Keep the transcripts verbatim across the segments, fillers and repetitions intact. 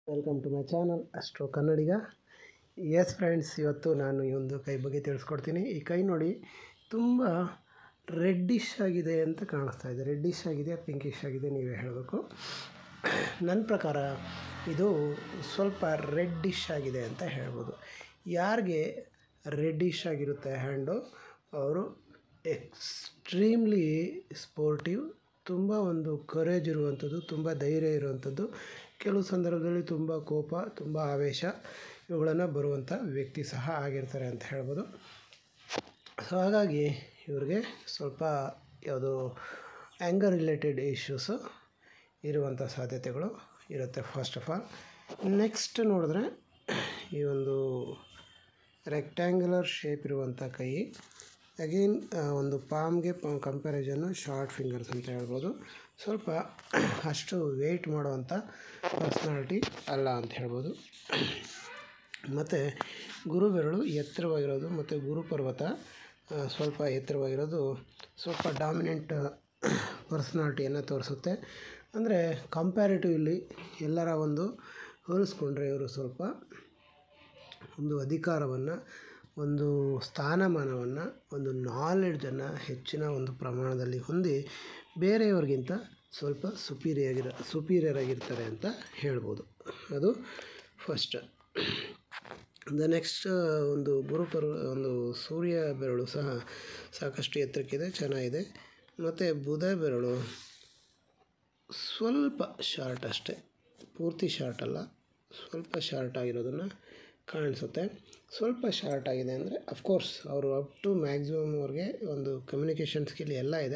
Welcome to my channel Astro Kannadiga. Yes friends, ಇವತ್ತು ನಾನು ಈ ಒಂದು ಕೈ ಬಗ್ಗೆ ತಿಳಿಸ್ಕೊಡ್ತೀನಿ. ಈ ಕೈ ನೋಡಿ, ತುಂಬ ರೆಡ್ಡಿಶ್ ಆಗಿದೆ ಅಂತ ಕಾಣಿಸ್ತಾ ಇದೆ. ರೆಡ್ಡಿಶ್ ಆಗಿದೆ, ಪಿಂಕಿಶ್ ಆಗಿದೆ, ನೀವೇ ಹೇಳಬೇಕು. ನನ್ನ ಪ್ರಕಾರ ಇದು ಸ್ವಲ್ಪ ರೆಡ್ಡಿಶ್ ಆಗಿದೆ ಅಂತ ಹೇಳ್ಬೋದು. ಯಾರಿಗೆ ರೆಡ್ಡಿಶ್ ಆಗಿರುತ್ತೆ ಹ್ಯಾಂಡು, ಅವರು ಎಕ್ಸ್ಟ್ರೀಮ್ಲಿ ಸ್ಪೋರ್ಟಿವ್, ತುಂಬ ಒಂದು ಕರೇಜ್ ಇರುವಂಥದ್ದು, ತುಂಬ ಧೈರ್ಯ ಇರುವಂಥದ್ದು, ಕೆಲವು ಸಂದರ್ಭದಲ್ಲಿ ತುಂಬ ಕೋಪ, ತುಂಬ ಆವೇಶ ಇವುಗಳನ್ನು ಬರುವಂಥ ವ್ಯಕ್ತಿ ಸಹ ಆಗಿರ್ತಾರೆ ಅಂತ ಹೇಳ್ಬೋದು. ಸೊ ಹಾಗಾಗಿ ಇವ್ರಿಗೆ ಸ್ವಲ್ಪ ಯಾವುದು ಆ್ಯಂಗರ್ ರಿಲೇಟೆಡ್ ಇಶ್ಯೂಸು ಇರುವಂಥ ಸಾಧ್ಯತೆಗಳು ಇರುತ್ತೆ ಫಸ್ಟ್ ಆಫ್ ಆಲ್. ನೆಕ್ಸ್ಟ್ ನೋಡಿದ್ರೆ, ಈ ಒಂದು ರೆಕ್ಟ್ಯಾಂಗ್ಯುಲರ್ ಶೇಪ್ ಇರುವಂಥ ಕೈ, ಅಗೇನ್ ಒಂದು ಪಾಮ್ಗೆ ಪಾಮ್ ಕಂಪ್ಯಾರಿಸನ್ನು ಶಾರ್ಟ್ ಫಿಂಗರ್ಸ್ ಅಂತ ಹೇಳ್ಬೋದು. ಸ್ವಲ್ಪ ಅಷ್ಟು ವೆಯ್ಟ್ ಮಾಡುವಂಥ ಪರ್ಸ್ನಾಲಿಟಿ ಅಲ್ಲ ಅಂತ ಹೇಳ್ಬೋದು. ಮತ್ತು ಗುರು ಬೆರಳು ಎತ್ತರವಾಗಿರೋದು ಮತ್ತು ಗುರು ಪರ್ವತ ಸ್ವಲ್ಪ ಎತ್ತರವಾಗಿರೋದು ಸ್ವಲ್ಪ ಡಾಮಿನೆಂಟ್ ಪರ್ಸ್ನಾಲಿಟಿಯನ್ನು ತೋರಿಸುತ್ತೆ. ಅಂದರೆ ಕಂಪ್ಯಾರಿಟಿವ್ಲಿ ಎಲ್ಲರ ಒಂದು ಹೋಲಿಸ್ಕೊಂಡ್ರೆ ಇವರು ಸ್ವಲ್ಪ ಒಂದು ಅಧಿಕಾರವನ್ನು, ಒಂದು ಸ್ಥಾನಮಾನವನ್ನು, ಒಂದು ನಾಲೆಡ್ಜನ್ನು ಹೆಚ್ಚಿನ ಒಂದು ಪ್ರಮಾಣದಲ್ಲಿ ಹೊಂದಿ ಬೇರೆಯವ್ರಿಗಿಂತ ಸ್ವಲ್ಪ ಸುಪೀರಿಯರ್ ಸುಪೀರಿಯರ್ ಆಗಿರ್ತಾರೆ ಅಂತ ಹೇಳ್ಬೋದು. ಅದು ಫಸ್ಟ್. ದ ನೆಕ್ಸ್ಟ್ ಒಂದು ಗುರುಪರ್ವ ಒಂದು ಸೂರ್ಯ ಬೆರಳು ಸಹ ಸಾಕಷ್ಟು ಎತ್ತರಕ್ಕಿದೆ, ಚೆನ್ನಾಗಿದೆ. ಮತ್ತು ಬುಧ ಬೆರಳು ಸ್ವಲ್ಪ ಶಾರ್ಟ್ ಅಷ್ಟೇ, ಪೂರ್ತಿ ಶಾರ್ಟ್ ಅಲ್ಲ, ಸ್ವಲ್ಪ ಶಾರ್ಟ್ ಆಗಿರೋದನ್ನು ಕಾಣಿಸುತ್ತೆ. ಸ್ವಲ್ಪ ಶಾರ್ಟ್ ಆಗಿದೆ ಅಂದರೆ ಅಫ್ಕೋರ್ಸ್ ಅವರು ಅಪ್ ಟು ಮ್ಯಾಕ್ಸಿಮಮ್ ಅವ್ರಿಗೆ ಒಂದು ಕಮ್ಯುನಿಕೇಷನ್ ಸ್ಕಿಲ್ ಎಲ್ಲ ಇದೆ.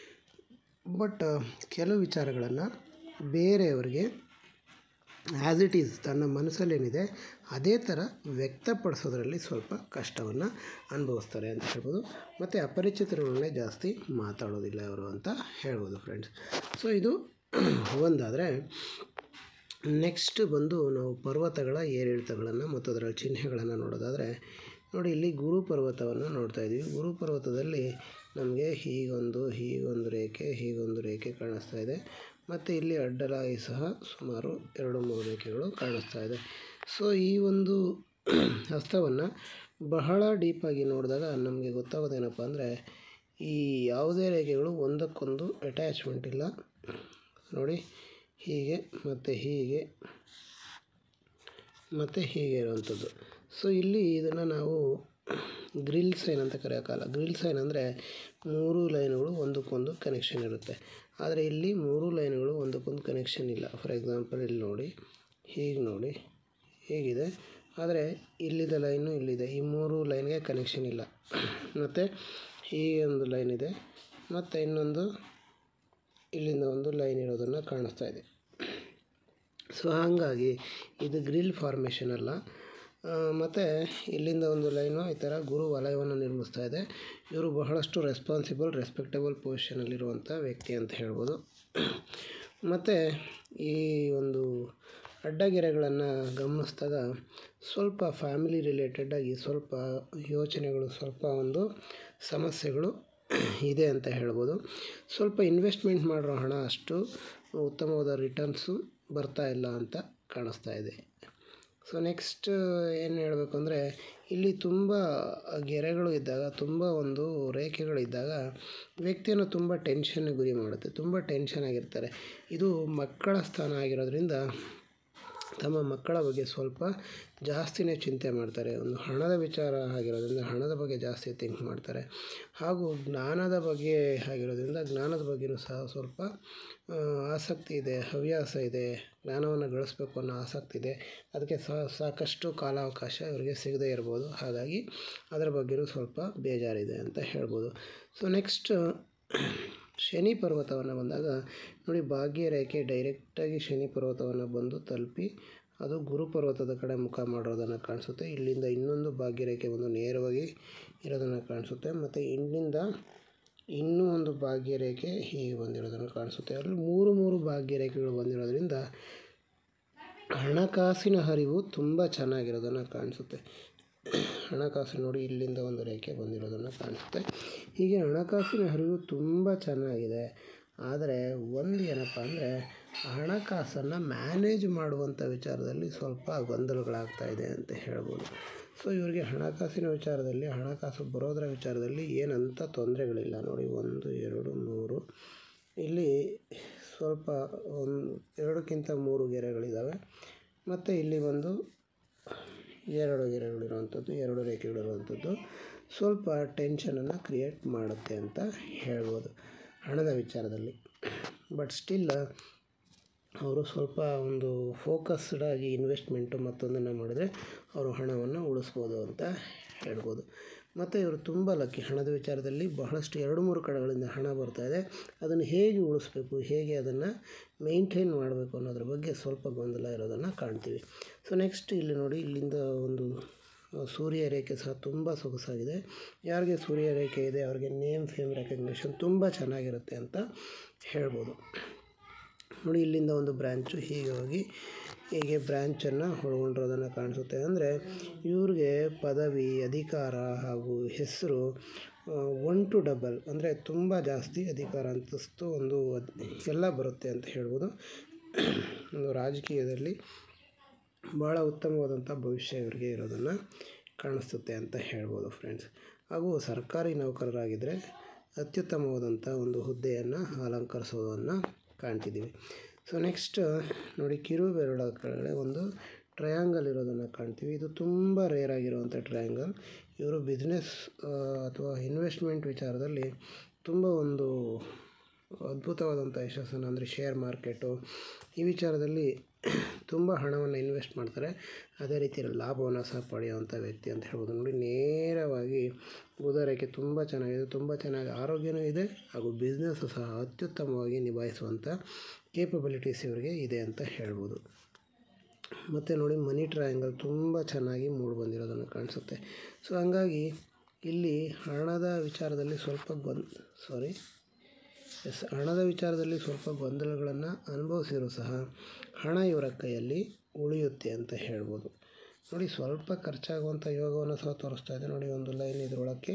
ಬಟ್ ಕೆಲವು ವಿಚಾರಗಳನ್ನು ಬೇರೆಯವರಿಗೆ ಆ್ಯಸ್ ಇಟ್ ಈಸ್ ತನ್ನ ಮನಸ್ಸಲ್ಲೇನಿದೆ ಅದೇ ಥರ ವ್ಯಕ್ತಪಡಿಸೋದ್ರಲ್ಲಿ ಸ್ವಲ್ಪ ಕಷ್ಟವನ್ನು ಅನುಭವಿಸ್ತಾರೆ ಅಂತ ಹೇಳ್ಬೋದು. ಮತ್ತು ಅಪರಿಚಿತರೊಡನೆ ಜಾಸ್ತಿ ಮಾತಾಡೋದಿಲ್ಲ ಅವರು ಅಂತ ಹೇಳ್ಬೋದು ಫ್ರೆಂಡ್ಸ್. ಸೊ ಇದು ಒಂದಾದರೆ, ನೆಕ್ಸ್ಟ್ ಬಂದು ನಾವು ಪರ್ವತಗಳ ಏರಿಳಿತಗಳನ್ನು ಮತ್ತು ಅದರ ಚಿಹ್ನೆಗಳನ್ನು ನೋಡೋದಾದರೆ, ನೋಡಿ ಇಲ್ಲಿ ಗುರು ಪರ್ವತವನ್ನು ನೋಡ್ತಾ ಇದ್ದೀವಿ. ಗುರು ಪರ್ವತದಲ್ಲಿ ನಮಗೆ ಹೀಗೊಂದು ಹೀಗೊಂದು ರೇಖೆ ಹೀಗೊಂದು ರೇಖೆ ಕಾಣಿಸ್ತಾ ಇದೆ. ಮತ್ತು ಇಲ್ಲಿ ಅಡ್ಡಲಾಗಿ ಸಹ ಸುಮಾರು ಎರಡು ಮೂರು ರೇಖೆಗಳು ಕಾಣಿಸ್ತಾ ಇದೆ. ಸೊ ಈ ಒಂದು ಹಸ್ತವನ್ನು ಬಹಳ ಡೀಪಾಗಿ ನೋಡಿದಾಗ ನಮಗೆ ಗೊತ್ತಾಗೋದೇನಪ್ಪ ಅಂದರೆ, ಈ ಯಾವುದೇ ರೇಖೆಗಳು ಒಂದಕ್ಕೊಂದು ಅಟ್ಯಾಚ್ಮೆಂಟ್ ಇಲ್ಲ. ನೋಡಿ, ಹೀಗೆ ಮತ್ತು ಹೀಗೆ ಮತ್ತು ಹೀಗೆ ಇರುವಂಥದ್ದು. ಸೊ ಇಲ್ಲಿ ಇದನ್ನು ನಾವು ಗ್ರಿಲ್ ಸೈನ್ ಅಂತ ಕರೆಯೋಕ್ಕಲ್ಲ. ಗ್ರಿಲ್ ಸೈನ್ ಅಂದರೆ ಮೂರು ಲೈನ್ಗಳು ಒಂದಕ್ಕೊಂದು ಕನೆಕ್ಷನ್ ಇರುತ್ತೆ. ಆದರೆ ಇಲ್ಲಿ ಮೂರು ಲೈನ್ಗಳು ಒಂದಕ್ಕೊಂದು ಕನೆಕ್ಷನ್ ಇಲ್ಲ. ಫಾರ್ ಎಕ್ಸಾಂಪಲ್ ಇಲ್ಲಿ ನೋಡಿ, ಹೀಗೆ ನೋಡಿ, ಹೀಗಿದೆ. ಆದರೆ ಇಲ್ಲಿದ್ದ ಲೈನು ಇಲ್ಲಿದೆ, ಈ ಮೂರು ಲೈನ್ಗೆ ಕನೆಕ್ಷನ್ ಇಲ್ಲ. ಮತ್ತು ಹೀಗೆ ಒಂದು ಲೈನ್ ಇದೆ, ಮತ್ತು ಇನ್ನೊಂದು ಇಲ್ಲಿಂದ ಒಂದು ಲೈನ್ ಇರೋದನ್ನು ಕಾಣಿಸ್ತಾ ಇದೆ. ಸೊ ಹಾಗಾಗಿ ಇದು ಗ್ರಿಲ್ ಫಾರ್ಮೇಷನ್ ಅಲ್ಲ. ಮತ್ತು ಇಲ್ಲಿಂದ ಒಂದು ಲೈನು ಈ ಥರ ಗುರು ವಲಯವನ್ನು ನಿರ್ಮಿಸ್ತಾ ಇದೆ. ಇವರು ಬಹಳಷ್ಟು ರೆಸ್ಪಾನ್ಸಿಬಲ್, ರೆಸ್ಪೆಕ್ಟಬಲ್ ಪೊಸಿಷನಲ್ಲಿರುವಂಥ ವ್ಯಕ್ತಿ ಅಂತ ಹೇಳ್ಬೋದು. ಮತ್ತು ಈ ಒಂದು ಅಡ್ಡಗೆರೆಗಳನ್ನು ಗಮನಿಸಿದಾಗ ಸ್ವಲ್ಪ ಫ್ಯಾಮಿಲಿ ರಿಲೇಟೆಡಾಗಿ ಸ್ವಲ್ಪ ಯೋಚನೆಗಳು, ಸ್ವಲ್ಪ ಒಂದು ಸಮಸ್ಯೆಗಳು ಇದೆ ಅಂತ ಹೇಳ್ಬೋದು. ಸ್ವಲ್ಪ ಇನ್ವೆಸ್ಟ್ಮೆಂಟ್ ಮಾಡಿರೋ ಹಣ ಅಷ್ಟು ಉತ್ತಮವಾದ ರಿಟರ್ನ್ಸು ಬರ್ತಾ ಇಲ್ಲ ಅಂತ ಕಾಣಿಸ್ತಾ ಇದೆ. ಸೊ ನೆಕ್ಸ್ಟ್ ಏನು ಹೇಳಬೇಕು ಅಂದರೆ, ಇಲ್ಲಿ ತುಂಬ ಗೆರೆಗಳು ಇದ್ದಾಗ, ತುಂಬ ಒಂದು ರೇಖೆಗಳಿದ್ದಾಗ ವ್ಯಕ್ತಿಯನ್ನು ತುಂಬ ಟೆನ್ಷನ್ಗೆ ಗುರಿ ಮಾಡುತ್ತೆ. ತುಂಬ ಟೆನ್ಷನ್ ಆಗಿರ್ತಾರೆ. ಇದು ಮಕ್ಕಳ ಸ್ಥಾನ ಆಗಿರೋದ್ರಿಂದ ತಮ್ಮ ಮಕ್ಕಳ ಬಗ್ಗೆ ಸ್ವಲ್ಪ ಜಾಸ್ತಿನೇ ಚಿಂತೆ ಮಾಡ್ತಾರೆ. ಒಂದು ಹಣದ ವಿಚಾರ ಆಗಿರೋದ್ರಿಂದ ಹಣದ ಬಗ್ಗೆ ಜಾಸ್ತಿ ಥಿಂಕ್ ಮಾಡ್ತಾರೆ. ಹಾಗೂ ಜ್ಞಾನದ ಬಗ್ಗೆ ಆಗಿರೋದ್ರಿಂದ ಜ್ಞಾನದ ಬಗ್ಗೆಯೂ ಸಹ ಸ್ವಲ್ಪ ಆಸಕ್ತಿ ಇದೆ, ಹವ್ಯಾಸ ಇದೆ. ಜ್ಞಾನವನ್ನು ಗಳಿಸ್ಬೇಕು ಅನ್ನೋ ಆಸಕ್ತಿ ಇದೆ. ಅದಕ್ಕೆ ಸಹ ಸಾಕಷ್ಟು ಕಾಲಾವಕಾಶ ಇವರಿಗೆ ಸಿಗದೇ ಇರ್ಬೋದು. ಹಾಗಾಗಿ ಅದರ ಬಗ್ಗೆಯೂ ಸ್ವಲ್ಪ ಬೇಜಾರಿದೆ ಅಂತ ಹೇಳ್ಬೋದು. ಸೊ ನೆಕ್ಸ್ಟ್ ಶನಿ ಪರ್ವತವನ್ನು ಬಂದಾಗ ನೋಡಿ, ಭಾಗ್ಯರೇಖೆ ಡೈರೆಕ್ಟಾಗಿ ಶನಿ ಪರ್ವತವನ್ನು ಬಂದು ತಲುಪಿ ಅದು ಗುರು ಪರ್ವತದ ಕಡೆ ಮುಖ ಮಾಡೋದನ್ನು ಕಾಣಿಸುತ್ತೆ. ಇಲ್ಲಿಂದ ಇನ್ನೊಂದು ಭಾಗ್ಯರೇಖೆ ಒಂದು ನೇರವಾಗಿ ಇರೋದನ್ನು ಕಾಣಿಸುತ್ತೆ. ಮತ್ತು ಇಲ್ಲಿಂದ ಇನ್ನೂ ಒಂದು ಭಾಗ್ಯರೇಖೆ ಹೀಗೆ ಬಂದಿರೋದನ್ನು ಕಾಣಿಸುತ್ತೆ. ಅಲ್ಲಿ ಮೂರು ಮೂರು ಭಾಗ್ಯರೇಖೆಗಳು ಬಂದಿರೋದ್ರಿಂದ ಹಣಕಾಸಿನ ಹರಿವು ತುಂಬ ಚೆನ್ನಾಗಿರೋದನ್ನು ಕಾಣಿಸುತ್ತೆ. ಹಣಕಾಸು ನೋಡಿ, ಇಲ್ಲಿಂದ ಒಂದು ರೇಖೆ ಬಂದಿರೋದನ್ನು ಕಾಣಿಸುತ್ತೆ. ಹೀಗೆ ಹಣಕಾಸಿನ ಹರಿವು ತುಂಬ ಚೆನ್ನಾಗಿದೆ. ಆದರೆ ಒಂದು ಏನಪ್ಪ ಅಂದರೆ, ಹಣಕಾಸನ್ನು ಮ್ಯಾನೇಜ್ ಮಾಡುವಂಥ ವಿಚಾರದಲ್ಲಿ ಸ್ವಲ್ಪ ಗೊಂದಲಗಳಾಗ್ತಾ ಇದೆ ಅಂತ ಹೇಳ್ಬೋದು. ಸೊ ಇವರಿಗೆ ಹಣಕಾಸಿನ ವಿಚಾರದಲ್ಲಿ, ಹಣಕಾಸು ಬರೋದರ ವಿಚಾರದಲ್ಲಿ ಏನಂತ ತೊಂದರೆಗಳಿಲ್ಲ. ನೋಡಿ, ಒಂದು ಎರಡು ಮೂರು, ಇಲ್ಲಿ ಸ್ವಲ್ಪ ಒಂದು ಎರಡಕ್ಕಿಂತ ಮೂರು ಗೆರೆಗಳಿದ್ದಾವೆ. ಮತ್ತು ಇಲ್ಲಿ ಒಂದು ಎರಡು ಗೆರೆಗಳಿರುವಂಥದ್ದು, ಎರಡು ರೇಖೆಗಳಿರುವಂಥದ್ದು ಸ್ವಲ್ಪ ಟೆನ್ಷನನ್ನು ಕ್ರಿಯೇಟ್ ಮಾಡುತ್ತೆ ಅಂತ ಹೇಳ್ಬೋದು ಹಣದ ವಿಚಾರದಲ್ಲಿ. ಬಟ್ ಸ್ಟಿಲ್ ಅವರು ಸ್ವಲ್ಪ ಒಂದು ಫೋಕಸ್ಡ್ ಆಗಿ ಇನ್ವೆಸ್ಟ್ಮೆಂಟು ಮತ್ತೊಂದನ್ನು ಮಾಡಿದರೆ ಅವರು ಹಣವನ್ನು ಉಳಿಸ್ಬೋದು ಅಂತ ಹೇಳ್ಬೋದು. ಮತ್ತು ಇವರು ತುಂಬ ಲಕ್ಕಿ ಹಣದ ವಿಚಾರದಲ್ಲಿ. ಬಹಳಷ್ಟು ಎರಡು ಮೂರು ಕಡೆಗಳಿಂದ ಹಣ ಬರ್ತಾಯಿದೆ. ಅದನ್ನು ಹೇಗೆ ಉಳಿಸ್ಬೇಕು, ಹೇಗೆ ಅದನ್ನು ಮೇಂಟೈನ್ ಮಾಡಬೇಕು ಅನ್ನೋದ್ರ ಬಗ್ಗೆ ಸ್ವಲ್ಪ ಗೊಂದಲ ಇರೋದನ್ನು ಕಾಣ್ತೀವಿ. ಸೊ ನೆಕ್ಸ್ಟ್ ಇಲ್ಲಿ ನೋಡಿ, ಇಲ್ಲಿಂದ ಒಂದು ಸೂರ್ಯ ರೇಖೆ ಸಹ ತುಂಬ ಸೊಗಸಾಗಿದೆ. ಯಾರಿಗೆ ಸೂರ್ಯ ರೇಖೆ ಇದೆ ಅವ್ರಿಗೆ ನೇಮ್ ಫೇಮ್ ರೆಕಗ್ನಿಷನ್ ತುಂಬ ಚೆನ್ನಾಗಿರುತ್ತೆ ಅಂತ ಹೇಳ್ಬೋದು. ನೋಡಿ, ಇಲ್ಲಿಂದ ಒಂದು ಬ್ರ್ಯಾಂಚು ಹೀಗೆ ಹೋಗಿ ಹೀಗೆ ಬ್ರ್ಯಾಂಚನ್ನು ಒಳಗೊಂಡಿರೋದನ್ನು ಕಾಣಿಸುತ್ತೆ. ಅಂದರೆ ಇವ್ರಿಗೆ ಪದವಿ, ಅಧಿಕಾರ ಹಾಗೂ ಹೆಸರು ಒನ್ ಟು ಡಬಲ್, ಅಂದರೆ ತುಂಬ ಜಾಸ್ತಿ ಅಧಿಕಾರ ಅಂತಸ್ತು ಒಂದು ಎಲ್ಲ ಬರುತ್ತೆ ಅಂತ ಹೇಳ್ಬೋದು. ಒಂದು ರಾಜಕೀಯದಲ್ಲಿ ಭಾಳ ಉತ್ತಮವಾದಂಥ ಭವಿಷ್ಯ ಇವರಿಗೆ ಇರೋದನ್ನು ಕಾಣಿಸುತ್ತೆ ಅಂತ ಹೇಳ್ಬೋದು ಫ್ರೆಂಡ್ಸ್. ಹಾಗೂ ಸರ್ಕಾರಿ ನೌಕರರಾಗಿದ್ದರೆ ಅತ್ಯುತ್ತಮವಾದಂಥ ಒಂದು ಹುದ್ದೆಯನ್ನು ಅಲಂಕರಿಸೋದನ್ನು ಕಾಣ್ತಿದ್ದೀವಿ. ಸೊ ನೆಕ್ಸ್ಟ್ ನೋಡಿ, ಕಿರು ಬೆರಳ ಕೆಳಗಡೆ ಒಂದು ಟ್ರಯಾಂಗಲ್ ಇರೋದನ್ನು ಕಾಣ್ತೀವಿ. ಇದು ತುಂಬ ರೇರ್ ಆಗಿರುವಂಥ ಟ್ರಯಾಂಗಲ್. ಇವರು ಬಿಸ್ನೆಸ್ ಅಥವಾ ಇನ್ವೆಸ್ಟ್ಮೆಂಟ್ ವಿಚಾರದಲ್ಲಿ ತುಂಬ ಒಂದು ಅದ್ಭುತವಾದಂಥ ಯಶಸ್ಸನ್ನು, ಅಂದರೆ ಶೇರ್ ಮಾರ್ಕೆಟು ಈ ವಿಚಾರದಲ್ಲಿ ತುಂಬ ಹಣವನ್ನು ಇನ್ವೆಸ್ಟ್ ಮಾಡ್ತಾರೆ. ಅದೇ ರೀತಿ ಲಾಭವನ್ನು ಸಹ ಪಡೆಯುವಂಥ ವ್ಯಕ್ತಿ ಅಂತ ಹೇಳ್ಬೋದು. ನೋಡಿ, ನೇರವಾಗಿ ಬುಧ ರೇಖೆ ತುಂಬ ಚೆನ್ನಾಗಿದೆ, ತುಂಬ ಚೆನ್ನಾಗಿ ಆರೋಗ್ಯನೂ ಇದೆ ಹಾಗೂ ಬಿಸ್ನೆಸ್ಸು ಸಹ ಅತ್ಯುತ್ತಮವಾಗಿ ನಿಭಾಯಿಸುವಂಥ ಕೇಪಬಿಲಿಟೀಸ್ ಇವರಿಗೆ ಇದೆ ಅಂತ ಹೇಳ್ಬೋದು. ಮತ್ತು ನೋಡಿ, ಮನಿ ಟ್ರಯಾಂಗಲ್ ತುಂಬ ಚೆನ್ನಾಗಿ ಮೂಡಿ ಬಂದಿರೋದನ್ನು ಕಾಣಿಸುತ್ತೆ. ಸೊ ಹಂಗಾಗಿ ಇಲ್ಲಿ ಹಣದ ವಿಚಾರದಲ್ಲಿ ಸ್ವಲ್ಪ ಗೊಂದ್ ಸಾರಿ ಎಸ್ ಹಣದ ವಿಚಾರದಲ್ಲಿ ಸ್ವಲ್ಪ ಗೊಂದಲಗಳನ್ನು ಅನುಭವಿಸಿರೂ ಸಹ ಹಣ ಇವರ ಕೈಯಲ್ಲಿ ಉಳಿಯುತ್ತೆ ಅಂತ ಹೇಳ್ಬೋದು. ನೋಡಿ, ಸ್ವಲ್ಪ ಖರ್ಚಾಗುವಂಥ ಯೋಗವನ್ನು ಸಹ ತೋರಿಸ್ತಾ ಇದೆ. ನೋಡಿ, ಒಂದು ಲೈನ್ ಇದರೊಳಕ್ಕೆ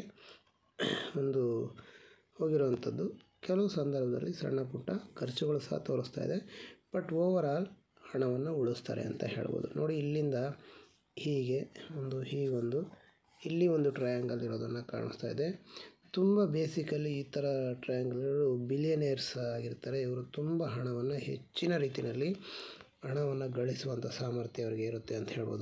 ಒಂದು ಹೋಗಿರುವಂಥದ್ದು. ಕೆಲವು ಸಂದರ್ಭದಲ್ಲಿ ಸಣ್ಣ ಪುಟ್ಟ ಖರ್ಚುಗಳು ಸಹ ತೋರಿಸ್ತಾ ಇದೆ. ಬಟ್ ಓವರ್ ಆಲ್ ಹಣವನ್ನು ಉಳಿಸ್ತಾರೆ ಅಂತ ಹೇಳ್ಬೋದು. ನೋಡಿ, ಇಲ್ಲಿಂದ ಹೀಗೆ ಒಂದು ಹೀಗೊಂದು ಇಲ್ಲಿ ಒಂದು ಟ್ರಯಾಂಗಲ್ ಇರೋದನ್ನು ಕಾಣಿಸ್ತಾ ಇದೆ. ತುಂಬ ಬೇಸಿಕಲಿ ಈ ಥರ ಟ್ರಯಾಂಗಲ್ಗಳು ಬಿಲಿಯನೇರ್ಸ್ ಆಗಿರ್ತಾರೆ. ಇವರು ತುಂಬ ಹಣವನ್ನು ಹೆಚ್ಚಿನ ರೀತಿಯಲ್ಲಿ ಹಣವನ್ನು ಗಳಿಸುವಂಥ ಸಾಮರ್ಥ್ಯ ಅವರಿಗೆ ಇರುತ್ತೆ ಅಂತ ಹೇಳ್ಬೋದು.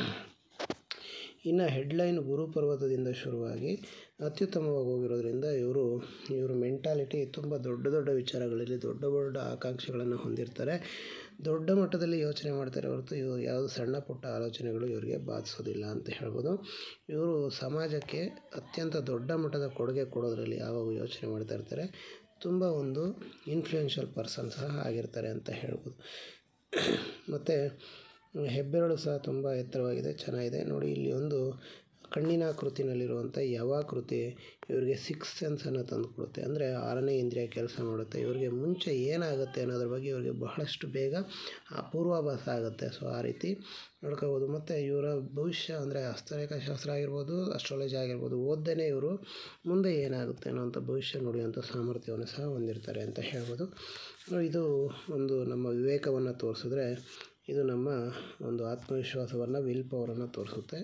ಇನ್ನು ಹೆಡ್ಲೈನ್ ಗುರುಪರ್ವತದಿಂದ ಶುರುವಾಗಿ ಅತ್ಯುತ್ತಮವಾಗಿ ಹೋಗಿರೋದ್ರಿಂದ ಇವರು ಇವ್ರ ಮೆಂಟಾಲಿಟಿ ತುಂಬ ದೊಡ್ಡ ದೊಡ್ಡ ವಿಚಾರಗಳಲ್ಲಿ ದೊಡ್ಡ ದೊಡ್ಡ ಆಕಾಂಕ್ಷೆಗಳನ್ನು ಹೊಂದಿರ್ತಾರೆ. ದೊಡ್ಡ ಮಟ್ಟದಲ್ಲಿ ಯೋಚನೆ ಮಾಡ್ತಾರೆ ಹೊರತು ಇವರು ಯಾವುದು ಸಣ್ಣ ಪುಟ್ಟ ಆಲೋಚನೆಗಳು ಇವರಿಗೆ ಬಾಧಿಸೋದಿಲ್ಲ ಅಂತ ಹೇಳ್ಬೋದು. ಇವರು ಸಮಾಜಕ್ಕೆ ಅತ್ಯಂತ ದೊಡ್ಡ ಮಟ್ಟದ ಕೊಡುಗೆ ಕೊಡೋದರಲ್ಲಿ ಯಾವಾಗ ಯೋಚನೆ ಮಾಡ್ತಾ ಇರ್ತಾರೆ. ತುಂಬ ಒಂದು ಇನ್ಫ್ಲೂಯೆನ್ಷಿಯಲ್ ಪರ್ಸನ್ ಸಹ ಆಗಿರ್ತಾರೆ ಅಂತ ಹೇಳ್ಬೋದು. ಮತ್ತು ಹೆಬ್ಬೆರಳು ಸಹ ತುಂಬ ಎತ್ತರವಾಗಿದೆ, ಚೆನ್ನಾಗಿದೆ. ನೋಡಿ, ಇಲ್ಲಿ ಒಂದು ಕಣ್ಣಿನಾಕೃತಿನಲ್ಲಿರುವಂಥ ಯವಾಕೃತಿ ಇವರಿಗೆ ಸಿಕ್ಸ್ ಸೆನ್ಸನ್ನು ತಂದುಕೊಡುತ್ತೆ. ಅಂದರೆ ಆರನೇ ಇಂದ್ರಿಯ ಕೆಲಸ ಮಾಡುತ್ತೆ. ಇವರಿಗೆ ಮುಂಚೆ ಏನಾಗುತ್ತೆ ಅನ್ನೋದ್ರ ಬಗ್ಗೆ ಇವರಿಗೆ ಬಹಳಷ್ಟು ಬೇಗ ಪೂರ್ವಾಭಾಸ ಆಗುತ್ತೆ. ಸೊ ಆ ರೀತಿ ನೋಡ್ಕೋಬೋದು. ಮತ್ತು ಇವರ ಭವಿಷ್ಯ ಅಂದರೆ ಹಸ್ತರೇಖಾಶಾಸ್ತ್ರ ಆಗಿರ್ಬೋದು, ಅಸ್ಟ್ರಾಲಜಿ ಆಗಿರ್ಬೋದು, ಓದ್ದನೇ ಇವರು ಮುಂದೆ ಏನಾಗುತ್ತೆ ಅನ್ನೋಂಥ ಭವಿಷ್ಯ ನುಡಿಯುವಂಥ ಸಾಮರ್ಥ್ಯವನ್ನು ಸಹ ಹೊಂದಿರ್ತಾರೆ ಅಂತ ಹೇಳ್ಬೋದು. ಇದು ಒಂದು ನಮ್ಮ ವಿವೇಕವನ್ನು ತೋರಿಸಿದ್ರೆ, ಇದು ನಮ್ಮ ಒಂದು ಆತ್ಮವಿಶ್ವಾಸವನ್ನು, ವಿಲ್ ಪವರನ್ನು ತೋರಿಸುತ್ತೆ.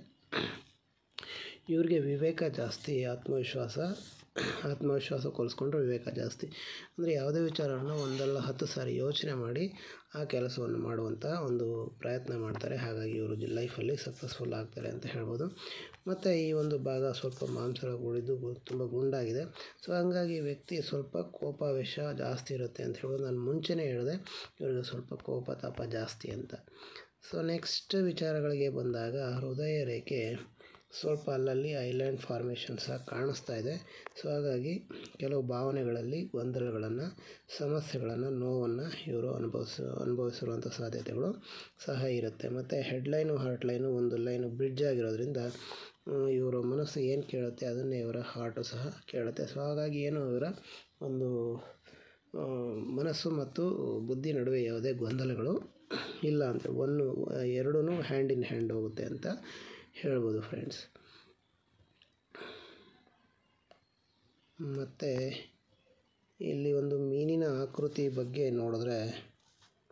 ಇವ್ರಿಗೆ ವಿವೇಕ ಜಾಸ್ತಿ, ಆತ್ಮವಿಶ್ವಾಸ ಆತ್ಮವಿಶ್ವಾಸ ಹೋಲಿಸ್ಕೊಂಡ್ರೆ ವಿವೇಕ ಜಾಸ್ತಿ. ಅಂದರೆ ಯಾವುದೇ ವಿಚಾರವನ್ನು ಒಂದಲ್ಲ ಹತ್ತು ಸಾರಿ ಯೋಚನೆ ಮಾಡಿ ಆ ಕೆಲಸವನ್ನು ಮಾಡುವಂಥ ಒಂದು ಪ್ರಯತ್ನ ಮಾಡ್ತಾರೆ. ಹಾಗಾಗಿ ಇವರು ಲೈಫಲ್ಲಿ ಸಕ್ಸಸ್ಫುಲ್ ಆಗ್ತಾರೆ ಅಂತ ಹೇಳ್ಬೋದು. ಮತ್ತು ಈ ಒಂದು ಭಾಗ ಸ್ವಲ್ಪ ಮಾಂಸ ಉಳಿದು ತುಂಬ ಗುಂಡಾಗಿದೆ. ಸೊ ಹಂಗಾಗಿ ವ್ಯಕ್ತಿ ಸ್ವಲ್ಪ ಕೋಪಾವೇಶ ಜಾಸ್ತಿ ಇರುತ್ತೆ ಅಂತ ಹೇಳ್ಬೋದು. ನಾನು ಮುಂಚೆನೇ ಹೇಳಿದೆ ಇವ್ರಿಗೆ ಸ್ವಲ್ಪ ಕೋಪ ತಾಪ ಜಾಸ್ತಿ ಅಂತ. ಸೊ ನೆಕ್ಸ್ಟ್ ವಿಚಾರಗಳಿಗೆ ಬಂದಾಗ ಹೃದಯ ರೇಖೆ ಸ್ವಲ್ಪ ಅಲ್ಲಲ್ಲಿ ಐಲ್ಯಾಂಡ್ ಫಾರ್ಮೇಷನ್ ಸಹ ಕಾಣಿಸ್ತಾ ಇದೆ. ಸೊ ಹಾಗಾಗಿ ಕೆಲವು ಭಾವನೆಗಳಲ್ಲಿ ಗೊಂದಲಗಳನ್ನು, ಸಮಸ್ಯೆಗಳನ್ನು, ನೋವನ್ನು ಇವರು ಅನುಭವಿಸ ಅನುಭವಿಸಿರುವಂಥ ಸಾಧ್ಯತೆಗಳು ಸಹ ಇರುತ್ತೆ. ಮತ್ತು ಹೆಡ್ಲೈನು ಹಾರ್ಟ್ಲೈನು ಒಂದು ಲೈನು ಬ್ರಿಡ್ಜ್ ಆಗಿರೋದ್ರಿಂದ ಇವರ ಮನಸ್ಸು ಏನು ಕೇಳುತ್ತೆ ಅದನ್ನೇ ಇವರ ಹಾರ್ಟು ಸಹ ಕೇಳುತ್ತೆ. ಸೊ ಹಾಗಾಗಿ ಏನು ಇವರ ಒಂದು ಮನಸ್ಸು ಮತ್ತು ಬುದ್ಧಿ ನಡುವೆ ಯಾವುದೇ ಗೊಂದಲಗಳು ಇಲ್ಲ ಅಂತ, ಒಂದು ಎರಡೂ ಹ್ಯಾಂಡ್ ಇನ್ ಹ್ಯಾಂಡ್ ಹೋಗುತ್ತೆ ಅಂತ ಹೇಳ್ಬೋದು ಫ್ರೆಂಡ್ಸ್. ಮತ್ತು ಇಲ್ಲಿ ಒಂದು ಮೀನಿನ ಆಕೃತಿ ಬಗ್ಗೆ ನೋಡಿದ್ರೆ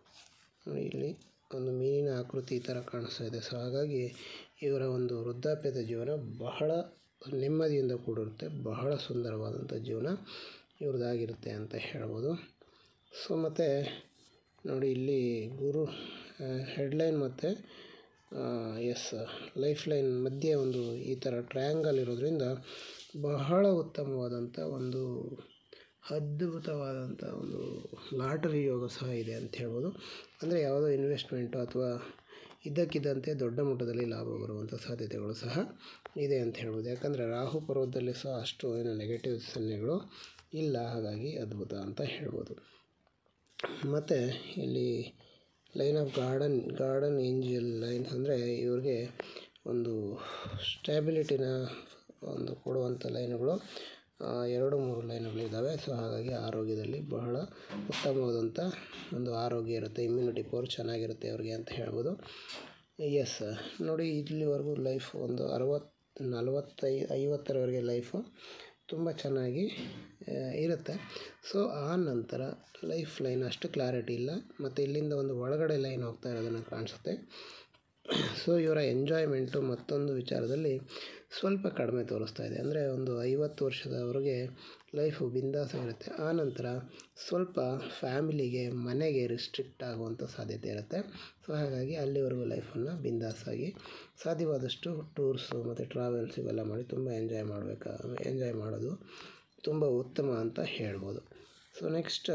ನೋಡಿ ಇಲ್ಲಿ ಒಂದು ಮೀನಿನ ಆಕೃತಿ ಈ ಥರ ಕಾಣಿಸ್ತಾ ಇದೆ. ಸೊ ಹಾಗಾಗಿ ಇವರ ಒಂದು ವೃದ್ಧಾಪ್ಯದ ಜೀವನ ಬಹಳ ನೆಮ್ಮದಿಯಿಂದ ಕೂಡಿರುತ್ತೆ, ಬಹಳ ಸುಂದರವಾದಂಥ ಜೀವನ ಇವ್ರದ್ದಾಗಿರುತ್ತೆ ಅಂತ ಹೇಳ್ಬೋದು. ಸೊ ಮತ್ತು ನೋಡಿ ಇಲ್ಲಿ ಗುರು ಹೆಡ್ಲೈನ್ ಮತ್ತು ಎಸ್ ಲೈಫ್ ಲೈನ್ ಮಧ್ಯೆ ಒಂದು ಈ ಥರ ಟ್ರಯಾಂಗಲ್ ಇರೋದ್ರಿಂದ ಬಹಳ ಉತ್ತಮವಾದಂಥ ಒಂದು ಅದ್ಭುತವಾದಂಥ ಒಂದು ಲಾಟರಿ ಯೋಗ ಸಹ ಇದೆ ಅಂತ ಹೇಳ್ಬೋದು. ಅಂದರೆ ಯಾವುದೋ ಇನ್ವೆಸ್ಟ್ಮೆಂಟು ಅಥವಾ ಇದ್ದಕ್ಕಿದ್ದಂತೆ ದೊಡ್ಡ ಮಟ್ಟದಲ್ಲಿ ಲಾಭ ಬರುವಂಥ ಸಾಧ್ಯತೆಗಳು ಸಹ ಇದೆ ಅಂತ ಹೇಳ್ಬೋದು. ಯಾಕಂದರೆ ರಾಹು ಪರ್ವದಲ್ಲಿ ಸಹ ಅಷ್ಟು ಏನು ನೆಗೆಟಿವ್ ಸನ್ನೆಗಳು ಇಲ್ಲ, ಹಾಗಾಗಿ ಅದ್ಭುತ ಅಂತ ಹೇಳ್ಬೋದು. ಮತ್ತು ಇಲ್ಲಿ line of garden garden angel lines ಅಂದರೆ ಇವ್ರಿಗೆ ಒಂದು ಸ್ಟ್ಯಾಬಿಲಿಟಿನ ಒಂದು ಕೊಡುವಂಥ ಲೈನುಗಳು ಎರಡು ಮೂರು ಲೈನುಗಳಿದ್ದಾವೆ. ಸೊ ಹಾಗಾಗಿ ಆರೋಗ್ಯದಲ್ಲಿ ಬಹಳ ಉತ್ತಮವಾದಂಥ ಒಂದು ಆರೋಗ್ಯ ಇರುತ್ತೆ, ಇಮ್ಯುನಿಟಿ ಪವರ್ ಚೆನ್ನಾಗಿರುತ್ತೆ ಅವ್ರಿಗೆ ಅಂತ ಹೇಳ್ಬೋದು. ಎಸ್ ನೋಡಿ ಇಲ್ಲಿವರೆಗೂ ಲೈಫ್ ಒಂದು ಅರವತ್ತು ನಲವತ್ತೈ ಐವತ್ತರವರೆಗೆ ಲೈಫು ತುಂಬ ಚೆನ್ನಾಗಿ ಇರುತ್ತೆ. ಸೊ ಆ ನಂತರ ಲೈಫ್ ಲೈನ್ ಅಷ್ಟು ಕ್ಲಾರಿಟಿ ಇಲ್ಲ, ಮತ್ತು ಇಲ್ಲಿಂದ ಒಂದು ಒಳಗಡೆ ಲೈನ್ ಹೋಗ್ತಾ ಇರೋದನ್ನು ಕಾಣಿಸುತ್ತೆ. ಸೊ ಇವರ ಎಂಜಾಯ್ಮೆಂಟು ಮತ್ತೊಂದು ವಿಚಾರದಲ್ಲಿ ಸ್ವಲ್ಪ ಕಡಿಮೆ ತೋರಿಸ್ತಾ ಇದೆ. ಅಂದರೆ ಒಂದು ಐವತ್ತು ವರ್ಷದವರೆಗೆ ಲೈಫು ಬಿಂದಾಸಾಗಿರುತ್ತೆ, ಆ ನಂತರ ಸ್ವಲ್ಪ ಫ್ಯಾಮಿಲಿಗೆ ಮನೆಗೆ ರಿಸ್ಟ್ರಿಕ್ಟ್ ಆಗುವಂಥ ಸಾಧ್ಯತೆ ಇರುತ್ತೆ. ಸೊ ಹಾಗಾಗಿ ಅಲ್ಲಿವರೆಗೂ ಲೈಫನ್ನು ಬಿಂದಾಸಾಗಿ ಸಾಧ್ಯವಾದಷ್ಟು ಟೂರ್ಸು ಮತ್ತು ಟ್ರಾವೆಲ್ಸ್ ಇವೆಲ್ಲ ಮಾಡಿ ತುಂಬ ಎಂಜಾಯ್ ಮಾಡಬೇಕಾ ಎಂಜಾಯ್ ಮಾಡೋದು ತುಂಬ ಉತ್ತಮ ಅಂತ ಹೇಳ್ಬೋದು. ಸೊ ನೆಕ್ಸ್ಟ್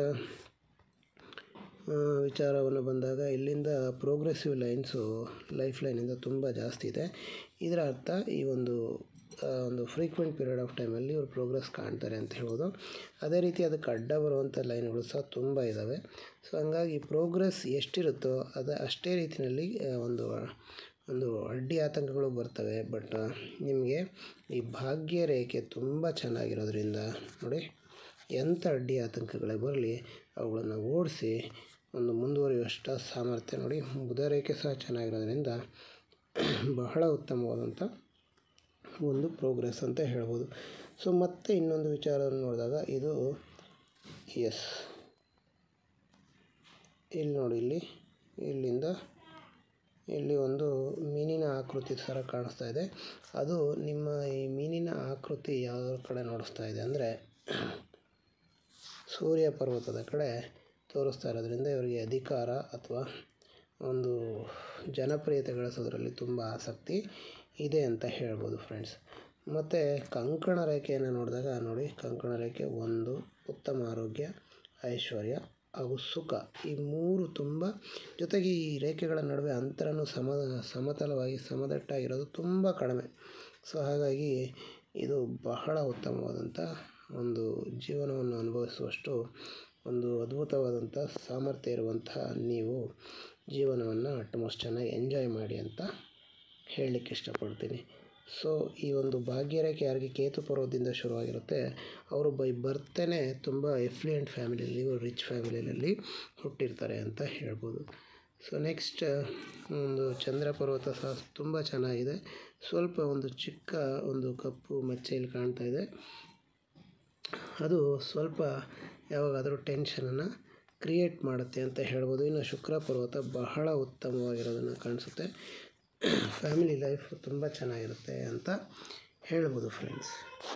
ವಿಚಾರವನ್ನು ಬಂದಾಗ ಇಲ್ಲಿಂದ ಪ್ರೋಗ್ರೆಸಿವ್ ಲೈನ್ಸು ಲೈಫ್ ಲೈನಿಂದ ತುಂಬ ಜಾಸ್ತಿ ಇದೆ. ಇದರ ಅರ್ಥ ಈ ಒಂದು ಒಂದು ಫ್ರೀಕ್ವೆಂಟ್ ಪೀರಿಯಡ್ ಆಫ್ ಟೈಮಲ್ಲಿ ಇವರು ಪ್ರೋಗ್ರೆಸ್ ಕಾಣ್ತಾರೆ ಅಂತ ಹೇಳ್ಬೋದು. ಅದೇ ರೀತಿ ಅದಕ್ಕೆ ಅಡ್ಡ ಬರುವಂಥ ಲೈನ್ಗಳು ಸಹ ತುಂಬ ಇದ್ದಾವೆ. ಸೊ ಹಂಗಾಗಿ ಪ್ರೋಗ್ರೆಸ್ ಎಷ್ಟಿರುತ್ತೋ ಅದು ಅಷ್ಟೇ ರೀತಿಯಲ್ಲಿ ಒಂದು ಒಂದು ಅಡ್ಡಿ ಆತಂಕಗಳು ಬರ್ತವೆ. ಬಟ್ ನಿಮಗೆ ಈ ಭಾಗ್ಯ ರೇಖೆ ತುಂಬ ಚೆನ್ನಾಗಿರೋದ್ರಿಂದ ನೋಡಿ ಎಂಥ ಅಡ್ಡಿ ಆತಂಕಗಳೇ ಬರಲಿ ಅವುಗಳನ್ನು ಓಡಿಸಿ ಒಂದು ಮುಂದುವರಿಯುವಷ್ಟು ಸಾಮರ್ಥ್ಯ ನೋಡಿ. ಬುಧ ರೇಖೆ ಸಹ ಚೆನ್ನಾಗಿರೋದ್ರಿಂದ ಬಹಳ ಉತ್ತಮವಾದಂಥ ಒಂದು ಪ್ರೋಗ್ರೆಸ್ ಅಂತ ಹೇಳ್ಬೋದು. ಸೊ ಮತ್ತೆ ಇನ್ನೊಂದು ವಿಚಾರವನ್ನು ನೋಡಿದಾಗ ಇದು ಎಸ್ ಇಲ್ಲಿ ನೋಡಿ ಇಲ್ಲಿ ಇಲ್ಲಿಂದ ಇಲ್ಲಿ ಒಂದು ಮೀನಿನ ಆಕೃತಿ ಥರ ಕಾಣಿಸ್ತಾ ಇದೆ. ಅದು ನಿಮ್ಮ ಈ ಮೀನಿನ ಆಕೃತಿ ಯಾವ ಕಡೆ ನೋಡಿಸ್ತಾ ಇದೆ ಅಂದರೆ ಸೂರ್ಯ ಪರ್ವತದ ಕಡೆ ತೋರಿಸ್ತಾ ಇರೋದ್ರಿಂದ ಇವರಿಗೆ ಅಧಿಕಾರ ಅಥವಾ ಒಂದು ಜನಪ್ರಿಯತೆ ಗಳಿಸೋದ್ರಲ್ಲಿ ತುಂಬ ಆಸಕ್ತಿ ಇದೆ ಅಂತ ಹೇಳ್ಬೋದು ಫ್ರೆಂಡ್ಸ್. ಮತ್ತು ಕಂಕಣ ರೇಖೆಯನ್ನು ನೋಡಿದಾಗ ನೋಡಿ ಕಂಕಣ ರೇಖೆ ಒಂದು ಉತ್ತಮ ಆರೋಗ್ಯ, ಐಶ್ವರ್ಯ ಹಾಗೂ ಸುಖ, ಈ ಮೂರು ತುಂಬ ಜೊತೆಗೆ ಈ ರೇಖೆಗಳ ನಡುವೆ ಅಂತರನು ಸಮ ಸಮತಲವಾಗಿ ಸಮದಟ್ಟಾಗಿರೋದು ತುಂಬ ಕಡಿಮೆ. ಸೊ ಹಾಗಾಗಿ ಇದು ಬಹಳ ಉತ್ತಮವಾದಂಥ ಒಂದು ಜೀವನವನ್ನು ಅನುಭವಿಸುವಷ್ಟು ಒಂದು ಅದ್ಭುತವಾದಂಥ ಸಾಮರ್ಥ್ಯ ಇರುವಂತಹ ನೀವು ಜೀವನವನ್ನು ಅಟ್ಮೋಸ್ಟ್ ಚೆನ್ನಾಗಿ ಎಂಜಾಯ್ ಮಾಡಿ ಅಂತ ಹೇಳಲಿಕ್ಕೆ ಇಷ್ಟಪಡ್ತೀನಿ. ಸೊ ಈ ಒಂದು ಭಾಗ್ಯರೇಖೆ ಯಾರಿಗೆ ಕೇತು ಪರ್ವದಿಂದ ಶುರುವಾಗಿರುತ್ತೆ ಅವರು ಬೈ ಬರ್ತೇನೆ ತುಂಬ ಎಫ್ಲುಯೆಂಟ್ ಫ್ಯಾಮಿಲಿಯಲ್ಲಿ, ರಿಚ್ ಫ್ಯಾಮಿಲಿಯಲ್ಲಿ ಹುಟ್ಟಿರ್ತಾರೆ ಅಂತ ಹೇಳ್ಬೋದು. ಸೊ ನೆಕ್ಸ್ಟ್ ಒಂದು ಚಂದ್ರ ಪರ್ವತ ಸಹ ತುಂಬ ಚೆನ್ನಾಗಿದೆ. ಸ್ವಲ್ಪ ಒಂದು ಚಿಕ್ಕ ಒಂದು ಕಪ್ಪು ಮಚ್ಚೆ ಇಲ್ಲಿ ಕಾಣ್ತಾ ಇದೆ. ಅದು ಸ್ವಲ್ಪ ಯಾವಾಗಾದರೂ ಟೆನ್ಷನನ್ನು ಕ್ರಿಯೇಟ್ ಮಾಡುತ್ತೆ ಅಂತ ಹೇಳ್ಬೋದು. ಇನ್ನು ಶುಕ್ರ ಪರ್ವತ ಬಹಳ ಉತ್ತಮವಾಗಿರೋದನ್ನು ಕಾಣಿಸುತ್ತೆ. ಫ್ಯಾಮಿಲಿ ಲೈಫ್ ತುಂಬ ಚೆನ್ನಾಗಿರುತ್ತೆ ಅಂತ ಹೇಳ್ಬೋದು ಫ್ರೆಂಡ್ಸ್.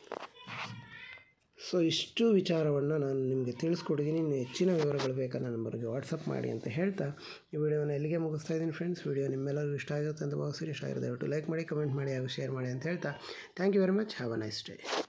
ಸೊ ಇಷ್ಟು ವಿಚಾರವನ್ನು ನಾನು ನಿಮಗೆ ತಿಳಿಸ್ಕೊಟ್ಟಿದ್ದೀನಿ. ಇನ್ನು ಹೆಚ್ಚಿನ ವಿವರಗಳು ಬೇಕಾ ನನ್ನ ನಂಬರ್ಗೆ ವಾಟ್ಸಪ್ ಮಾಡಿ ಅಂತ ಹೇಳ್ತಾ ಈ ವಿಡಿಯೋನ ಎಲ್ಲಿಗೆ ಮುಗಿಸ್ತಾ ಇದ್ದೀನಿ ಫ್ರೆಂಡ್ಸ್. ವಿಡಿಯೋ ನಿಮ್ಮೆಲ್ಲರಿಗೂ ಇಷ್ಟ ಆಗುತ್ತೆ ಅಂತ ಭಾವಿಸಿ ಇಷ್ಟ ಆಗಿರೋದು ದಯವಿಟ್ಟು ಲೈಕ್ ಮಾಡಿ, ಕಮೆಂಟ್ ಮಾಡಿ ಹಾಗೂ ಶೇರ್ ಮಾಡಿ ಅಂತ ಹೇಳ್ತಾ thank you very much. Have a nice day.